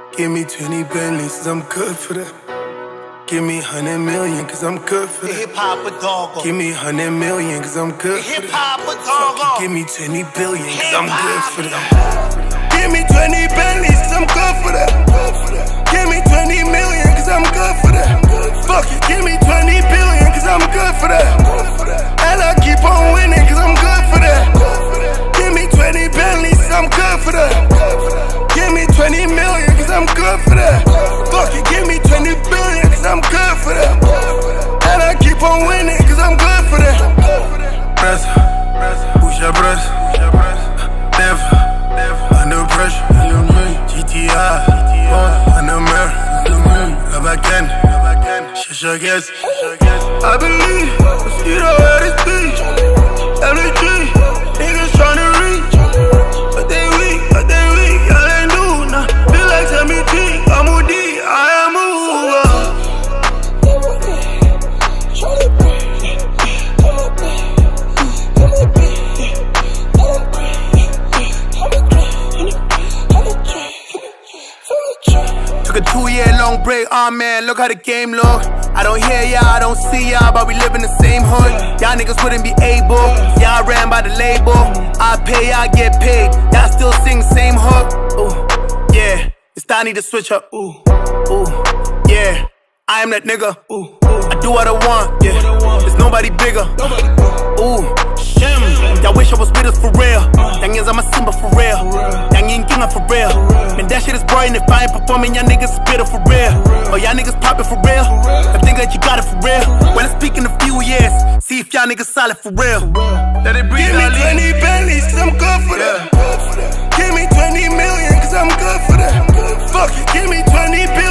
Give me 20 Bentleys, cause I'm good for that. Give me 100 million, cause I'm good for that. Hip-hop dog. Give me 100 million, cause I'm good for that. Hip-hop dog. Give me 20 billion, cause I'm good for that. Give me 20 Bentleys, cause I'm good for that. Give me 20 million, cause I'm good for that. Fuck it, give me 20 billion, cause I'm good for that. And I keep on winning, cause I'm good for that. Give me 20 Bentleys, cause I'm good for that. Give me 20 million, cause I'm good for that. Fuck it, give me 20 billion, cause I'm good for that. And I keep on winning, cause I'm good for that. Pressa, push your breath. Never, under pressure. GTI, under mirror. Love again, shush your guess. I believe, you know where this be. LG, niggas tryna reach. But they weak, y'all ain't do nah. Feel like tell me T, I'm OD, I am over. Took a 2-year-long break, oh man, look how the game look. I don't hear y'all, I don't see y'all, but we live in the same hood. Y'all niggas wouldn't be able, y'all ran by the label. I pay, I get paid, y'all still sing same hook. Ooh, yeah, it's time I need to switch up. Ooh, yeah, I am that nigga. Ooh, I do what I want, yeah, there's nobody bigger. Ooh, shim, y'all wish I was with us for real. Yang is I'm a Simba for real. Yang ain't king for real. Man, that shit is boring if I ain't performing. Y'all niggas spitter for real. Oh, y'all niggas poppin' for real. I think that you got it for real. Well, it's speaking a few years. See if y'all niggas solid for real. Let it breathe. Give me 20 Bentleys, cause I'm good for that. Give me 20 million, cause I'm good for that. Fuck it, give me 20 billion.